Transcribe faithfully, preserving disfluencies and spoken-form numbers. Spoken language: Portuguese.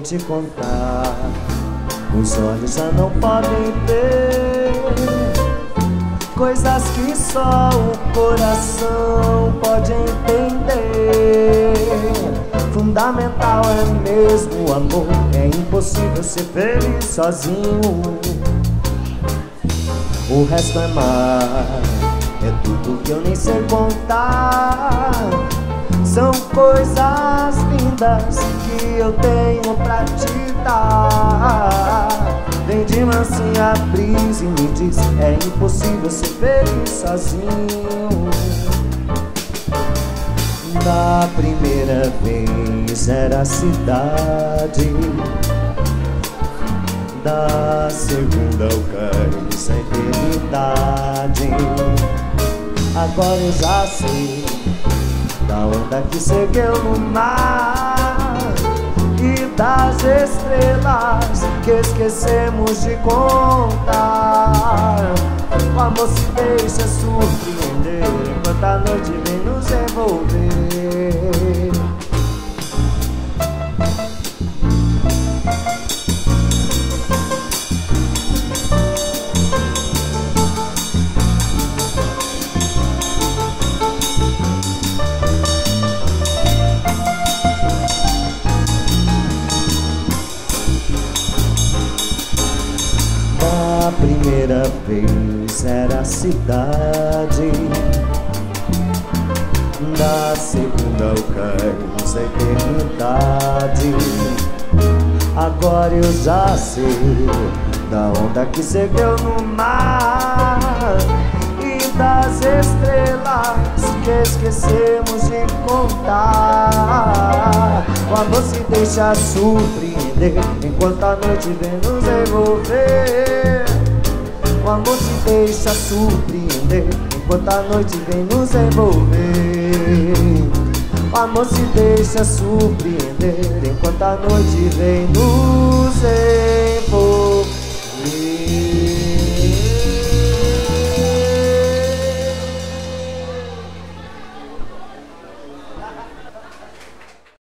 te contar. Os olhos já não podem ver coisas que só o coração pode entender. Fundamental é mesmo o amor, é impossível ser feliz sozinho. O resto é mar, é tudo que eu nem sei contar. São coisas lindas que eu tenho pra te dar. Vem de mansinho a brisa e me diz: é impossível ser feliz sozinho. Da primeira vez era a cidade, da segunda o cais, a eternidade. Agora eu já sei da onda que seguiu no mar e das estrelas que esquecemos de contar. O amor se deixa surpreender enquanto a noite vem nos envolver. A primeira vez era a cidade, da segunda o cais, a eternidade. Agora eu já sei da onda que seguiu no mar e das estrelas que esquecemos de contar. O amor se deixa surpreender enquanto a noite vem nos envolver. O amor se deixa surpreender enquanto a noite vem nos envolver. O amor se deixa surpreender enquanto a noite vem nos